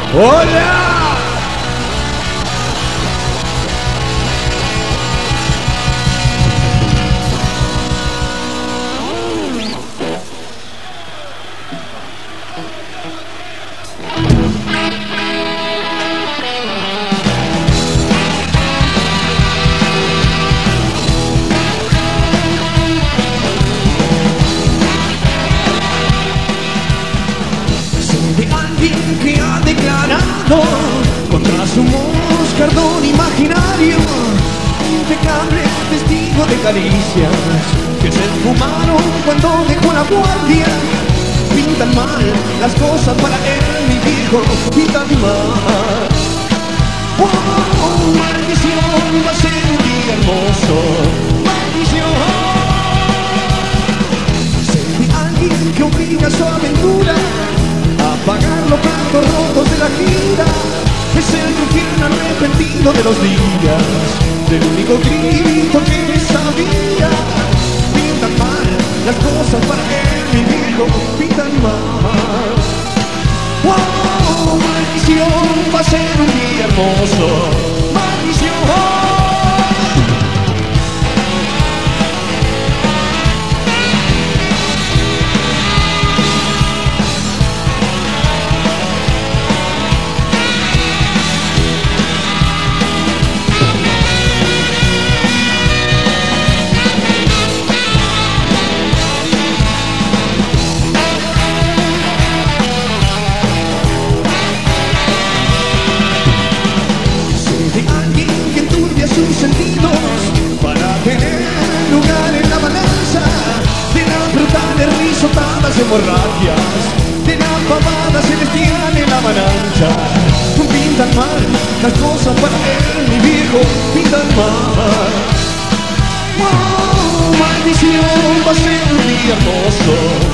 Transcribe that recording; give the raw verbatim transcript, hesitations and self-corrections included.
¡Hola! Que ha declarado contra su moscardón imaginario, impecable testigo de caricias que se esfumaron cuando dejó la guardia. Pintan mal las cosas para él, mi viejo, pintan mal. Oh, maldición, va a ser un día hermoso. Maldición. Sé de alguien que obliga a su aventura a pagar los platos rotos de la gira. Es el rufián arrepentido de los días, del único grito que sabía. Pintan mal las cosas para él, mi viejo, pintan mal. ¡Wow! Maldición, va a ser un día hermoso. Maldición. Sus sentidos para tener lugar en la balanza de las brutales risotadas hemorragias, de la pavada celestial en la avalancha. Pintan mal las cosas para él, mi viejo, pintan mal. Wow, maldición, va a ser un día hermoso.